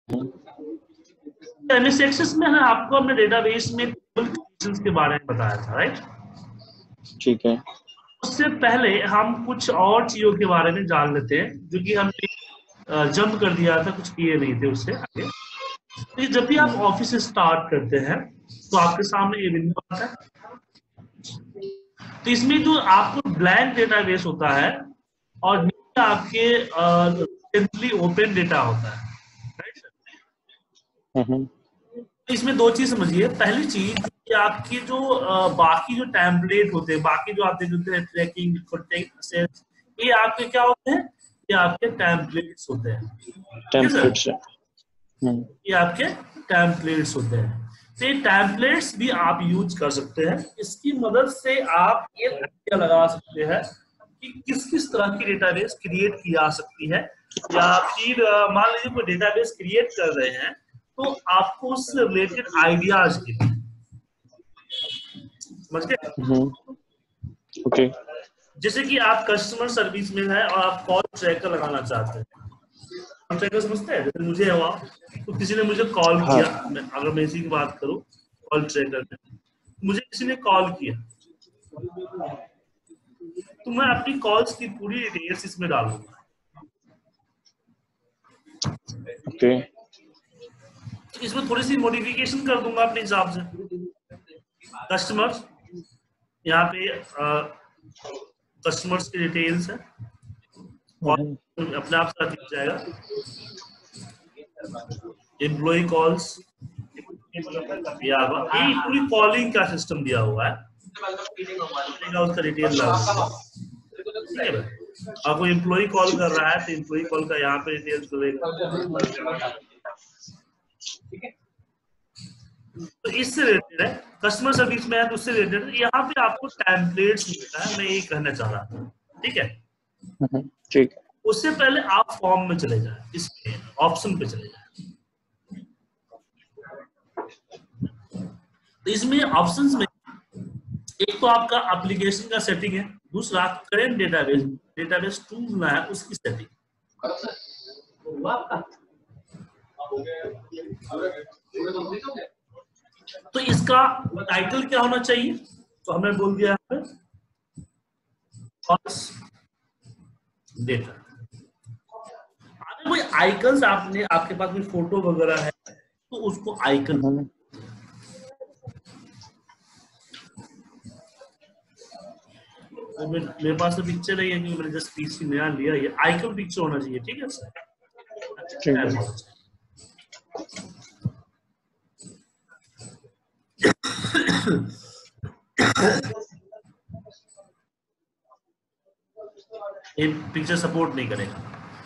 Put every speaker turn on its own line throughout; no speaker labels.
MS access में है, आपको हमने डेटाबेस में टेबल क्रिएशंस के बारे में बताया था, राइट? ठीक है। उससे पहले हम कुछ और चीजों के बारे में जान लेते हैं जो कि हमने जंप कर दिया था, कुछ किए नहीं थे उससे आगे। तो जब भी आप ऑफिस स्टार्ट करते हैं तो आपके सामने ये विंडो आता है। तो इसमें जो आपको ब्लैंक डेटाबेस होता है और आपके रिसेंटली ओपन डेटा होता है, राइट? इसमें दो चीज समझिए। पहली चीज कि आपकी जो बाकी जो टेम्पलेट होते हैं, बाकी जो आप देखते हैं ट्रैकिंग, ये आपके क्या होते हैं? ये आपके टेम्पलेट्स होते हैं। टेम्पलेट्स, ये आपके टेम्पलेट्स होते हैं। तो ये टेम्पलेट्स भी आप यूज कर सकते हैं। इसकी मदद से आप ये आइडिया लगा सकते हैं कि किस किस तरह की डेटाबेस क्रिएट की जा सकती है, या फिर मान लीजिए कोई डेटाबेस क्रिएट कर रहे हैं तो आपको उससे रिलेटेड आइडियाज के लिए, समझ गए? ओके। जैसे कि आप कस्टमर सर्विस में है और आप कॉल ट्रैकर लगाना चाहते हैं। कॉल ट्रैकर समझते हैं? जैसे मुझे हुआ तो किसी ने मुझे कॉल किया, अगर मैं इसी की बात करूं, कॉल ट्रैकर में मुझे किसी ने कॉल किया तो मैं अपनी कॉल्स की पूरी डिटेल्स इसमें डालूंगा। ओके। इसमें थोड़ी सी मॉडिफिकेशन कर दूंगा अपने हिसाब से। कस्टमर्स, यहाँ पे कस्टमर्स की डिटेल्स है, अपने आप से दिख जाएगा। एम्प्लॉय कॉल्स, ये पूरी कॉलिंग का सिस्टम दिया हुआ है, उसका डिटेल डालूंगा। ठीक है भाई? आपको एम्प्लॉय कॉल कर रहा है तो एम्प्लॉय कॉल का यहाँ पे डिटेल्स मिलेगा। तो इससे रिलेटेड है, कस्टमर सर्विस में है तो उससे रिलेटेड यहाँ पे आपको टेम्पलेट्स मिलता है। मैं ये कहना चाह रहा था, ठीक है? ठीक। उससे पहले आप फॉर्म में चले जाए, इसमें ऑप्शन पे चले जाए। तो इसमें ऑप्शंस में एक तो आपका एप्लीकेशन का सेटिंग है, दूसरा करेंट डेटाबेस, डेटाबेस टूल है उसकी सेटिंग। तो इसका टाइटल क्या होना चाहिए? तो हमने बोल दिया है डेटा। अगर कोई आइकन्स आपके पास में फोटो वगैरह है तो उसको आइकन, मेरे पास तो पिक्चर नहीं है क्योंकि मैंने जस्ट पीसी नया लिया, ये आइकन पिक्चर होना चाहिए। ठीक है सर? ये पिक्चर सपोर्ट नहीं करेगा।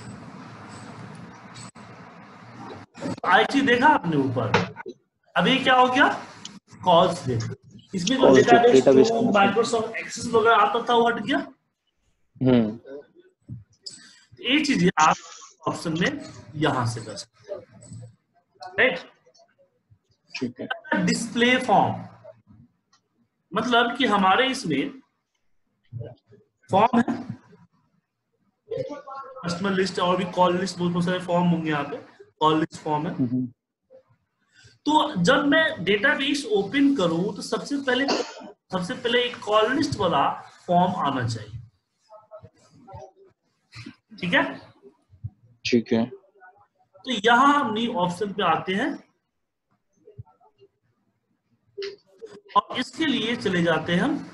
आई चीज देखा आपने ऊपर, अभी क्या हो गया? कॉल्स देखो, इसमें जो डेटाबेस माइक्रोसॉफ्ट एक्सेस वगैरह आता था वो हट गया। ये चीजें आप ऑप्शन में यहां से कर सकते हैं, राइट? ठीक है। डिस्प्ले फॉर्म मतलब कि हमारे इसमें फॉर्म है, कस्टमर लिस्ट और भी कॉल लिस्ट, बहुत सारे फॉर्म होंगे यहाँ पे। कॉल लिस्ट फॉर्म है। तो जब मैं डेटाबेस ओपन करूं तो सबसे पहले एक कॉल लिस्ट वाला फॉर्म आना चाहिए। ठीक है? ठीक है। तो यहां हम न्यू ऑप्शन पे आते हैं और इसके लिए चले जाते हैं हम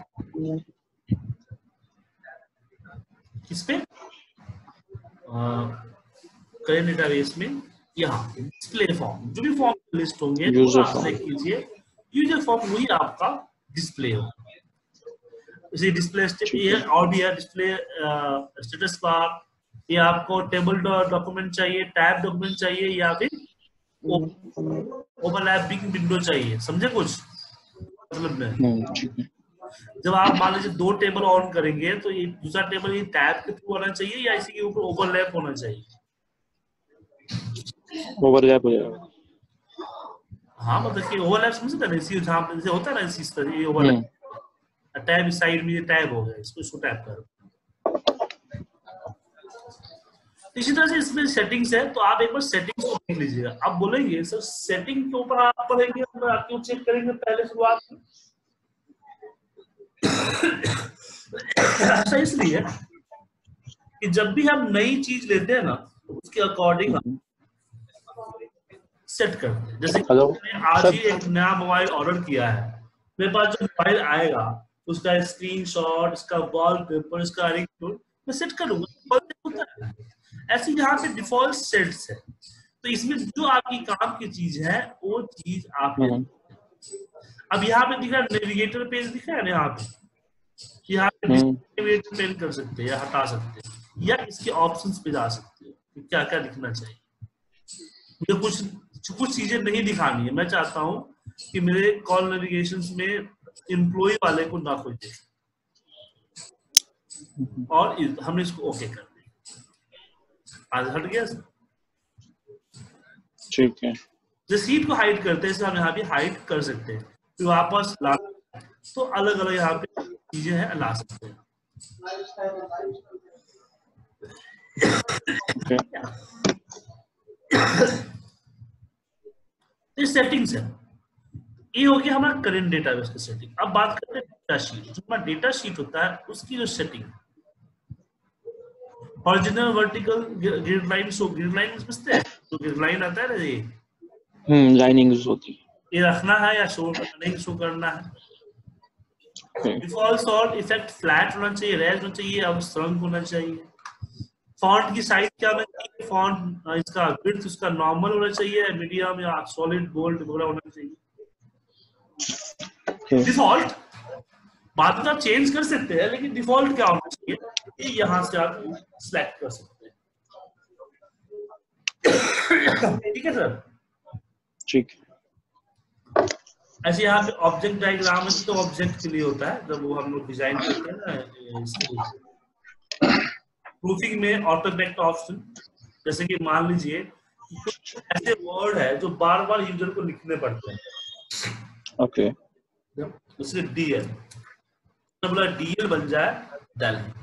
किस पे? करेंट डेटाबेस में यहाँ डिस्प्ले फॉर्म, जो भी फॉर्म लिस्ट होंगे यूजर कीजिए, यूजर फॉर्म वही आपका डिस्प्ले हो। इसी डिस्प्ले ये और भी है, डिस्प्ले स्टेटस बार, ये आपको टेबल डॉक्यूमेंट चाहिए, टैब डॉक्यूमेंट चाहिए, या फिर ओवरलैपिंग विंडो चाहिए। समझे कुछ मतलब में? जब आप मान लीजिए 2 टेबल ऑन करेंगे तो ये दूसरा टेबल ये टैब के थ्रू आना चाहिए या इसी के ऊपर ओवरलैप होना चाहिए? ओवरलैप हो जाएगा। हाँ, मतलब कि ओवरलैप समझते हैं ना, इसी जहाँ पे जैसे होता है ना इस तरह ये ओवरलैप, टैब साइड में ये टैब हो गया, इसको टैब करो। इसी तरह से इसमें सेटिंग्स है, तो आप एक बार सेटिंग्स को देख लीजिएगा। आप बोलेंगे सर सेटिंग के ऊपर आप पढ़ेंगे, आप क्यों चेक करेंगे पहले शुरुआत में? ऐसा इसलिए कि जब भी हम नई चीज लेते हैं ना, तो उसके अकॉर्डिंग सेट करते हैं। जैसे कि मैंने आज ही एक नया मोबाइल ऑर्डर किया है, मेरे पास जो मोबाइल आएगा उसका स्क्रीनशॉट, इसका वॉलपेपर, इसका रिंगटोन मैं सेट करूंगा। होता है ऐसे यहाँ पे डिफॉल्ट सेट्स है, तो इसमें जो आपकी काम की चीज है वो चीज आप अब यहाँ पे दिख रहा है नेविगेटर पेज दिख रहा है ना, यहाँ पे नेविगेटर पेन कर सकते हैं या हटा सकते हैं, या इसके ऑप्शंस पे जा सकते हैं कि क्या क्या दिखना चाहिए। मुझे कुछ चीजें नहीं दिखानी है, मैं चाहता हूँ कि मेरे कॉल नेविगेशंस में एम्प्लॉय वाले को ना कोई देखे, और हमने इसको ओके कर दिया। आज हट गया सर,
ठीक है।
रिसीट को हाइड करते हैं, हम यहाँ पे हाइड कर सकते हैं, फिर वापस ला तो अलग अलग यहाँ पे चीजें हैं ला सकते हैं। ये सेटिंग्स है, ये हो गया हमारा करंट डेटाबेस की सेटिंग। अब बात करते हैं डेटा शीट। जो हमारा डेटा शीट होता है उसकी जो setting, horizontal vertical grid line, so grid line समझते हैं, तो ग्रिड लाइन आता है ना, ये
लाइनिंग्स होती है,
ये रखना है या शो नहीं शो करना है। डिफॉल्ट सॉल्ट इफेक्ट फ्लैट होना चाहिए, रेज होना चाहिए, अब श्रंक होना चाहिए। फॉन्ट की साइज क्या होना चाहिए, फॉन्ट इसका विड्थ उसका नॉर्मल होना चाहिए, मीडियम या सॉलिड बोल्ड वगैरह होना चाहिए। डिफॉल्ट बाद में आप चेंज कर सकते हैं, लेकिन डिफॉल्ट क्या होना चाहिए ये यहाँ से आप सिलेक्ट कर सकते हैं। ठीक है सर, ठीक। ऐसे यहाँ पे ऑब्जेक्ट डायग्राम है, तो ऑब्जेक्ट के लिए होता है जब वो हम लोग डिजाइन करते हैं ना। प्रूफिंग में ऑटो करेक्ट ऑप्शन, जैसे कि मान लीजिए ऐसे वर्ड है जो बार बार यूजर को लिखने पड़ते हैं, ओके, जैसे डीएल, बोला डीएल बन जाए दिल्ली,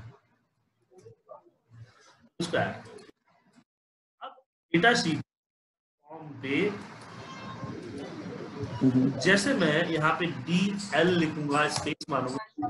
उसका है। अब डेटा शीट फॉर्म पे जैसे मैं यहाँ पे DL लिखूंगा, स्पेस मारूंगा,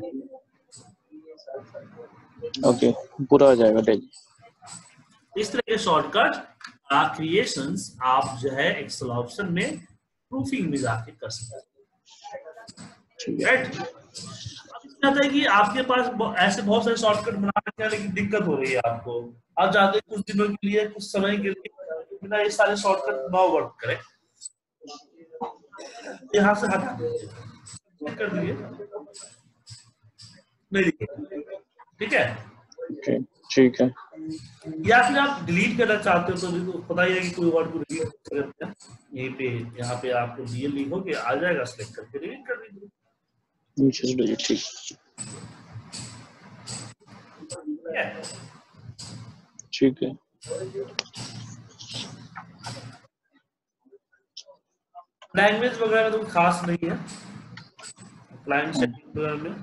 ओके, पूरा हो जाएगा डेली।
इस तरह के शॉर्टकट क्रिएशंस आप जो है एक्सेल ऑप्शन में प्रूफिंग में जाके कर सकते हैं, राइट। अब इसमें आता है कि आपके पास ऐसे बहुत सारे शॉर्टकट बना रखे हैं, लेकिन दिक्कत हो रही है आपको, आप चाहते हैं कुछ दिनों के लिए, कुछ समय के लिए बिना ये सारे शॉर्टकट ना वर्क करें, यहाँ से हटा दीजिए, कर दीजिए, नहीं, ठीक है,
ठीक है।
या फिर आप डिलीट करना चाहते हो तो पता ही है कि कोई वर्ड को डिलीट करते हैं, यहीं पे यहाँ पे आपको डीएल लिखोगे आ जाएगा, सिलेक्ट करके डिलीट कर दीजिए।
ठीक है।
लैंग्वेज वगैरह तो खास नहीं है, क्लाइंट सेटिंग वगैरह में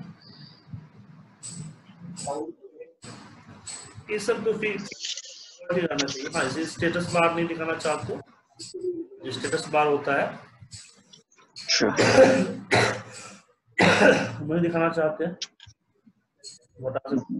ये सब तो फिर दिखाना चाहिए। हाँ, इसे स्टेटस बार नहीं दिखाना चाहते, जो स्टेटस बार होता है नहीं दिखाना चाहते हैं, बता सकते।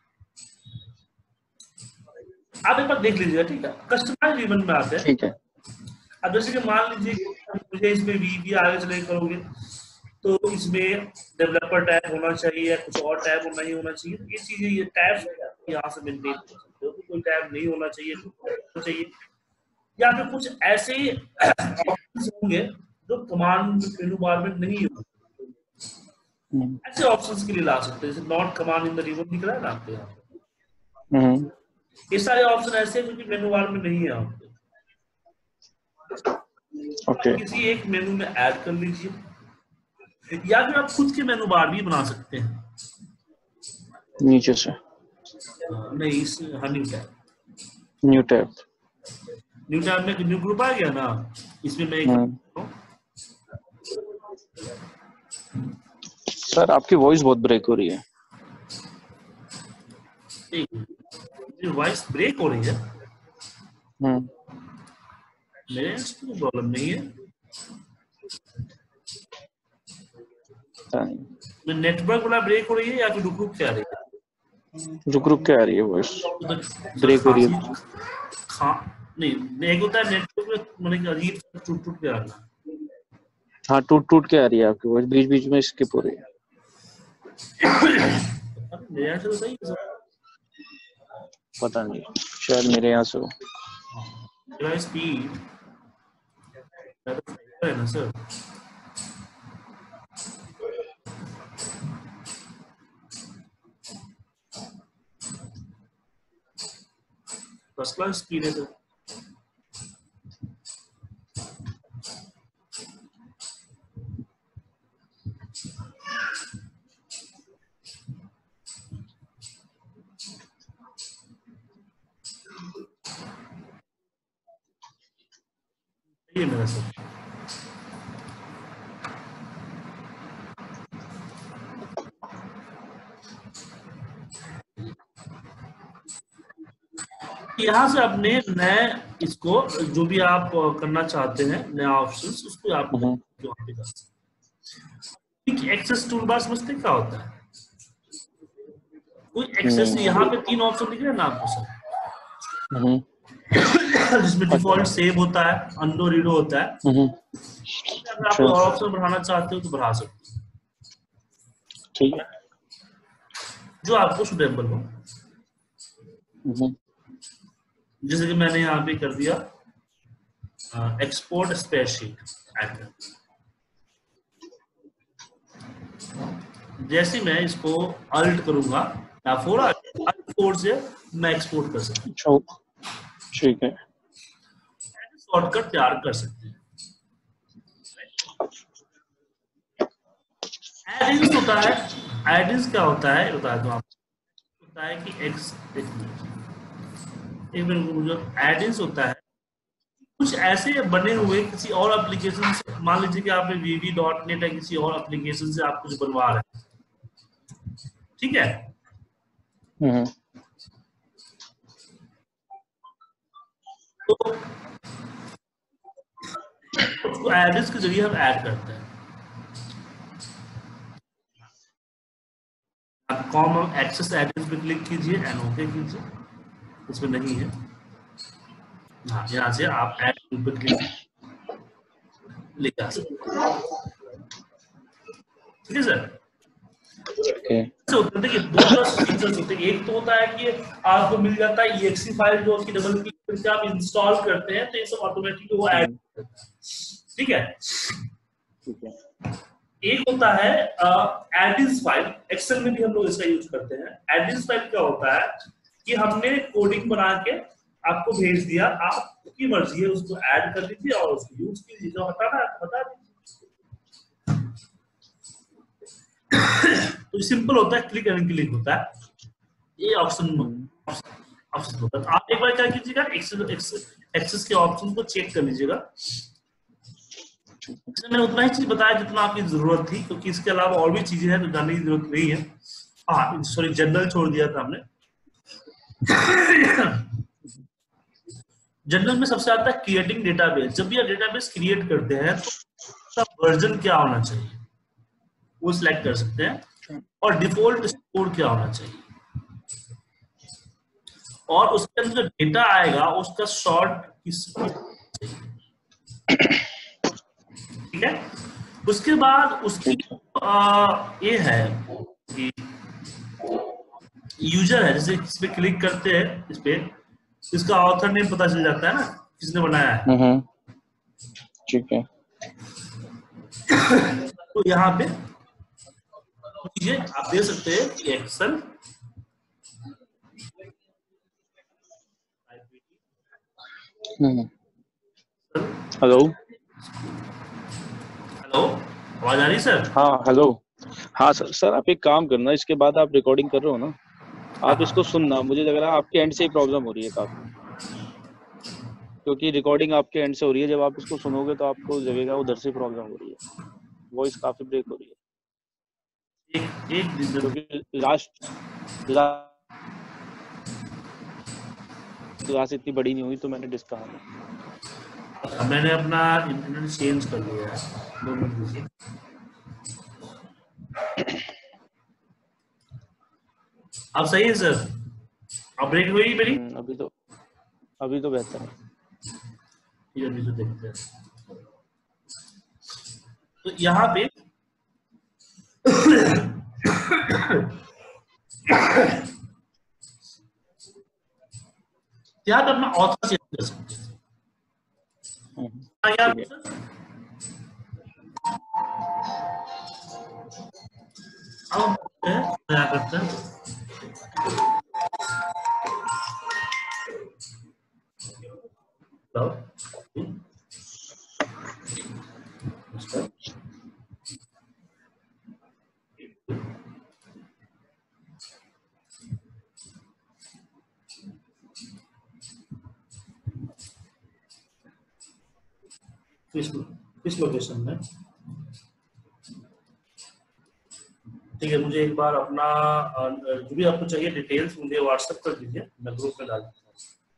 आप एक बार देख लीजिएगा, ठीक है। कस्टमाइज रिबन में आते हैं, ठीक है। अब जैसे कि मान लीजिए मुझे इसमें वी आगे चले करोगे तो इसमें डेवलपर टैब होना चाहिए, कुछ और टैब नहीं होना चाहिए, ये चीजें, ये टैब यहाँ से मेंटेन कर सकते हो, कोई टैब नहीं होना चाहिए, या फिर कुछ ऐसे ऑप्शंस होंगे जो कमांड मेनू बार में नहीं होंगे, ऐसे ऑप्शंस के लिए ला सकते हैं, जैसे not command in the ribbon दिख रहा है ना आपको यहाँ पे, ये सारे ऑप्शन ऐसे हैं जो मेनू बार में नहीं है आपके, ओके। किसी एक मेनू में ऐड कर लीजिए, या फिर आप खुद के मेनू बार भी बना सकते हैं
नीचे से,
नहीं इस न्यू टैब में न्यू ग्रुप आ गया ना, इसमें मैं
सर आपकी वॉइस बहुत ब्रेक हो रही है।
वॉइस ब्रेक हो रही है, मेरे यहाँ से कोई प्रॉब्लम नहीं है। नेटवर्क वाला ब्रेक हो रही है या फिर रुक रुक के आ रही है?
रुक रुक के आ रही है वॉइस, ब्रेक हो रही है।
नहीं, एक होता है नेटवर्क में मतलब अजीब टूट टूट के आना।
हाँ, टूट टूट के आ रही है आपकी वॉइस, बीच बीच में स्किप हो रही है।
मेरे यहाँ से तो सही है।
पता नहीं, शायद मेरे यहाँ से हो।
मेरा स्पीड है ना सर। फर्स्ट क्लास स्पीड है सर। ये मेरा सर। यहाँ से अपने नए इसको जो भी आप करना चाहते हैं नया ऑप्शंस उसको आप वहाँ पे कर सकते हैं। एक्सेस टूल बार समझते क्या होता है? कोई एक्सेस यहाँ पे 3 ऑप्शन दिख रहे हैं ना आपको सर, जिसमें डिफॉल्ट सेव होता है, अनडू रीडो होता है। अगर आप और ऑप्शन बढ़ाना चाहते हो तो बढ़ा सकते हो,
ठीक है,
जो आपको सुटेबल हो। जैसे कि मैंने यहाँ पे कर दिया एक्सपोर्ट स्प्रेडशीट ऐड कर दिया। जैसे मैं इसको अल्ट करूंगा या फोर अल्ट 4 से मैं एक्सपोर्ट कर सकता हूँ।
ठीक है,
शॉर्टकट तैयार कर सकते हैं। एडिंस होता है, एडिंस क्या होता है बता दो आपको। होता है कि एक मिनट मुझे एडिंस होता है कुछ ऐसे बने हुए किसी और एप्लीकेशन से। मान लीजिए कि आपने VB.NET या किसी और एप्लीकेशन से आप कुछ बनवा रहे हैं, ठीक है। तो उसको एडिंस के जरिए हम ऐड करते हैं। आप कॉम एक्सेस एडिंस पे क्लिक कीजिए एंड ओके कीजिए, इसमें नहीं है। हाँ, यहाँ से आप ऐड पे क्लिक लेके आ सकते हैं, ठीक है सर। होता है कि 2 फीचर्स होते हैं। एक तो होता है कि आपको मिल जाता है exe फाइल जो कि डबल क्लिक करके आप इंस्टॉल करते हैं तो ये सब ऑटोमेटिकली वो ऐड करता है, ठीक है। एक होता है एडिंस फाइल, एक्सेल में भी हम लोग इसका यूज करते हैं। एडिंस फाइल क्या होता है कि हमने कोडिंग बना के आपको भेज दिया, आपकी मर्जी है उसको ऐड कर दीजिए और उसको यूज कीजिए, जो हटाना है हटा दीजिए। तो सिंपल होता है, क्लिक एंड क्लिक होता है, ये ऑप्शन होता है। तो आप एक बार क्या कीजिएगा, एक्सेस के ऑप्शन को चेक कर लीजिएगा। मैंने उतना ही चीज बताया जितना आपकी जरूरत थी, क्योंकि इसके अलावा और भी चीजें हैं तो जानने की जरूरत नहीं है। हाँ सॉरी, जनरल छोड़ दिया था हमने। जनरल में सबसे आता है क्रिएटिंग डेटाबेस। जब भी आप डेटाबेस क्रिएट करते हैं तो उसका वर्जन क्या होना चाहिए वो सिलेक्ट कर सकते हैं, और डिफॉल्ट स्टोर क्या होना चाहिए, और उसके अंदर जो डेटा आएगा उसका शॉर्ट किस चाहिए, ठीक है। उसके बाद उसकी ये है कि यूजर है, जैसे इस पे क्लिक करते हैं, इस पे इसका ऑथर नेम पता चल जाता है ना, किसने बनाया है,
ठीक है।
तो यहाँ पे आप देख सकते हैं कि एक्सेल
हेलो
हेलो, आवाज आ रही सर?
हाँ हेलो, हाँ सर। सर आप एक काम करना, इसके बाद आप रिकॉर्डिंग कर रहे हो ना, आप इसको सुनना। मुझे लग रहा है आपके एंड से ही प्रॉब्लम हो रही है काफी, क्योंकि रिकॉर्डिंग आपके एंड से हो रही है। जब आप इसको सुनोगे तो आपको लगेगा उधर से प्रॉब्लम हो रही है, वॉइस काफी ब्रेक हो रही है।
एक
क्योंकि लास्ट क्लास इतनी बड़ी नहीं हुई तो मैंने डिस्क कहा था।
मैंने अपना इंटरनेट चेंज कर लिया है, 2 मिनट दीजिए। अब सही है सर? अब ब्रेक हुई मेरी?
अभी तो बेहतर है।
अभी तो देखते हैं। तो यहाँ पे यहाँ पे अपना ऑथर चेंज कर सकते हैं।
ठीक है।
अब क्या करते हैं, किस लोकेशन में? ठीक है, मुझे एक बार अपना जो भी आपको चाहिए डिटेल्स मुझे व्हाट्सएप कर दीजिए, मैं ग्रुप में डाल दूँगा।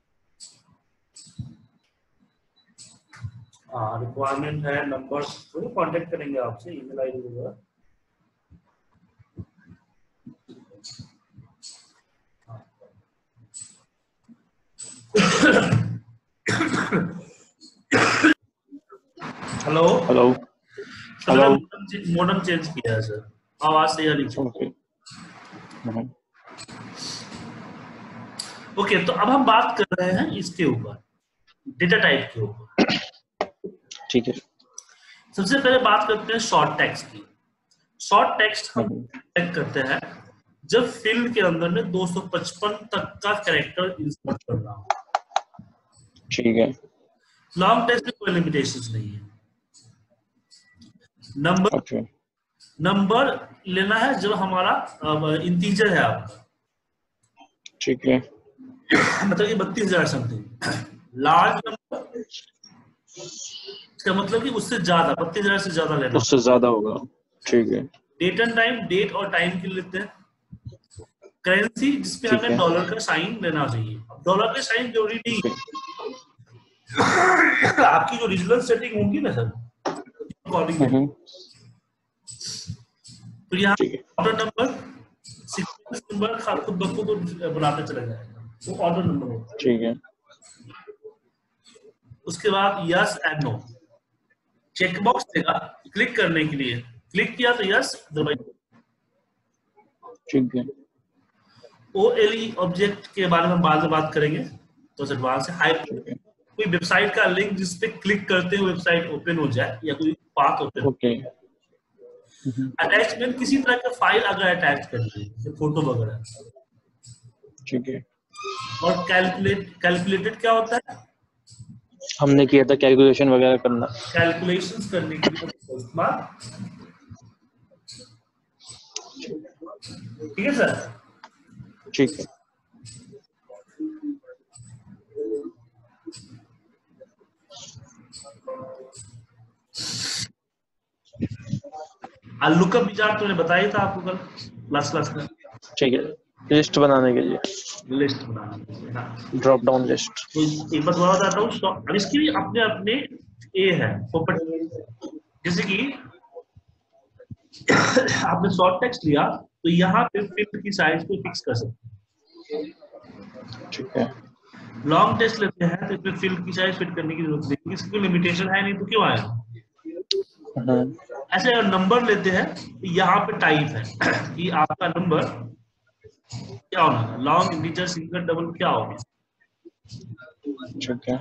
हाँ, रिक्वायरमेंट है, नंबर तो कांटेक्ट करेंगे आपसे, ईमेल आईडी वगैरह। Hello
hello hello.
Modern change किया है सर, आवाज सही आ रही है। ओके, तो अब हम बात कर रहे हैं इसके ऊपर, डेटा टाइप के ऊपर।
ठीक है।
सबसे पहले बात करते हैं शॉर्ट टेक्स्ट की। शॉर्ट टेक्स्ट हम चेक करते हैं जब फील्ड के अंदर में 255 तक का कैरेक्टर इंसर्ट करना हो।
ठीक है।
लॉन्ग टेक्स्ट में कोई लिमिटेशंस नहीं है। नंबर लेना है जब हमारा इंटीजर है आपका।
ठीक है।
मतलब कि 32,000 समथिंग। लार्ज नंबर इसका मतलब कि उससे ज्यादा, 32,000 से ज्यादा लेना,
उससे ज्यादा होगा। ठीक है।
डेट एंड टाइम, डेट और टाइम के लिए लेते हैं। करेंसी जिसपे हमें डॉलर का साइन लेना चाहिए। अब डॉलर का साइन जरूरी नहीं है, आपकी जो रीजनल सेटिंग होगी ना सर, तो यहाँ ऑर्डर नंबर, सीक्वेंस नंबर खुद ब खुद बनाते चला जाएगा, वो ऑर्डर नंबर होता है।
ठीक है।
उसके बाद यस एंड नो चेकबॉक्स देगा क्लिक करने के लिए। क्लिक किया तो यस, अदरवाइज।
ठीक है।
OLE ऑब्जेक्ट के बारे में बाद में बात करेंगे, तो एडवांस है। हाइप कोई वेबसाइट का लिंक जिस पे क्लिक करते हुए वेबसाइट ओपन हो जाए या कोई पाथ ओपन।
ओके।
अटैचमेंट किसी तरह का फाइल अगर अटैच कर दी, फोटो वगैरह। ठीक है। और कैलकुलेटेड क्या होता है?
हमने किया था कैलकुलेशन वगैरह करना,
कैलकुलेशंस करने के लिए इस्तेमाल। ठीक है सर?
ठीक है।
लुकअप विचार तो बताया था आपको कल क्लास में। ठीक है,
लिस्ट बनाने के लिए,
लिस्ट बनाने के लिए, हाँ,
ड्रॉप डाउन लिस्ट।
तो एक बात और बताता हूँ, अब इसके लिए अपने अपने ए है प्रॉपर्टी। जैसे कि आपने शॉर्ट टेक्स्ट लिया तो यहाँ पे फील्ड की साइज को फिक्स कर सकते हैं।
ठीक है।
लॉन्ग टेक्स्ट लेते हैं तो इसमें फील्ड की साइज फिट करने की जरूरत नहीं, इसकी कोई लिमिटेशन है नहीं, तो क्यों आएगा? ऐसे अगर नंबर लेते हैं तो यहाँ पे टाइप है कि आपका नंबर क्या होना, लॉन्ग, इंटीजर, सिंगल, डबल, क्या होगा।
ठीक है।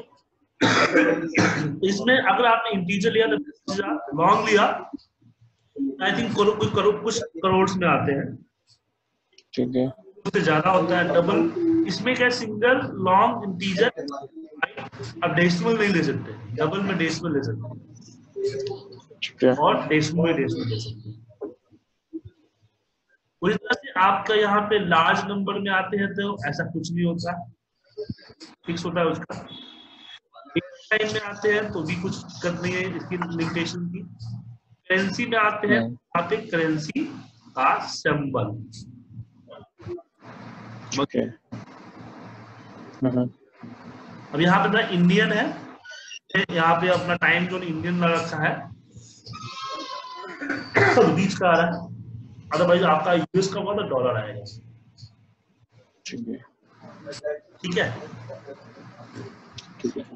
इसमें अगर आपने इंटीजर लिया तो लॉन्ग लिया, आई थिंक कुछ करोड़ में आते हैं।
ठीक है।
उससे ज्यादा होता है डबल। इसमें क्या, सिंगल, लॉन्ग, इंटीजर, अब डेसिमल नहीं ले सकते, डबल में डेसिमल ले सकते हैं। ठीक है। और डेसिमल में डेसिमल ले सकते हैं। पूरी तरह से आपका यहाँ पे लार्ज नंबर में आते हैं तो ऐसा कुछ नहीं होता, फिक्स होता है उसका। टाइम में आते हैं तो भी कुछ दिक्कत नहीं है इसकी लिमिटेशन की। करेंसी में आते हैं, यहाँ पे करेंसी का सिंबल। अब यहाँ पे ना इंडियन है, यहाँ पे अपना टाइम जोन इंडियन रखा है, बीच का आ रहा है, अदरवाइज आपका यूएस का होगा तो डॉलर आएगा।
ठीक है
ठीक है,
ठीक है।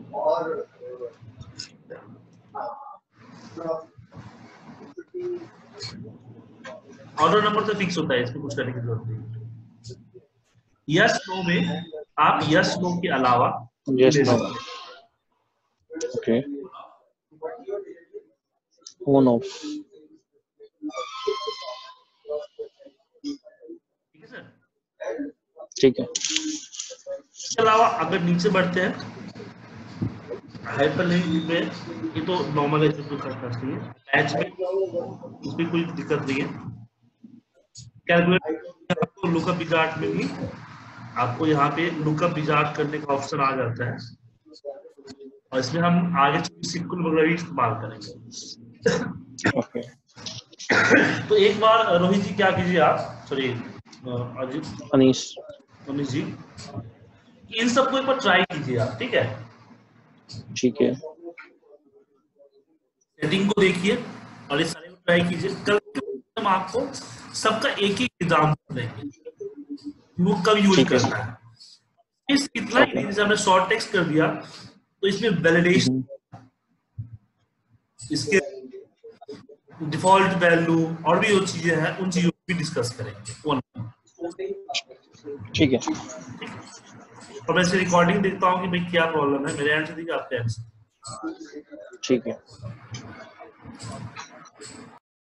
ऑर्डर नंबर तो फिक्स होता है, इसमें कुछ करने की जरूरत नहीं। यस नो में आप यस नो के अलावा
यस
ले
नो,
सकते हैं।
ओके, ऑन ऑफ,
ठीक है सर।
ठीक है।
इसके अलावा अगर नीचे बढ़ते हैं हाइपरलिंक में, ये तो नॉर्मल है, जो करना चाहिए। पैच में उसमें कोई दिक्कत नहीं है। कैलकुलेट आपको लुकअप विजार्ड में भी आपको यहाँ पे लुकअप विजार्ड करने का ऑप्शन आ जाता है, और इसमें हम आगे सिक्वल वगैरह भी इस्तेमाल करेंगे।
ओके,
तो एक बार रोहित जी क्या कीजिए आप, सॉरी अजीत,
अनीस,
अनिश जी, इन सबको एक बार ट्राई कीजिए आप, ठीक है।
ठीक है,
सेटिंग को देखिए और इस सारे को ट्राई कीजिए। कल हम आपको सबका एक एक एग्जाम्पल देंगे, वो कब यूज
ठीक है,
करना है। इस इतना ही
ओके,
नहीं, जैसे हमने शॉर्ट टेक्स्ट कर दिया तो इसमें वैलिडेशन, इसके डिफॉल्ट वैल्यू और भी जो चीजें हैं उन चीजों को भी डिस्कस करेंगे।
ठीक है।
और मैं इसे रिकॉर्डिंग देखता हूँ कि भाई क्या प्रॉब्लम है, मेरे एंड से देखिए, आपके एंड से।
ठीक है।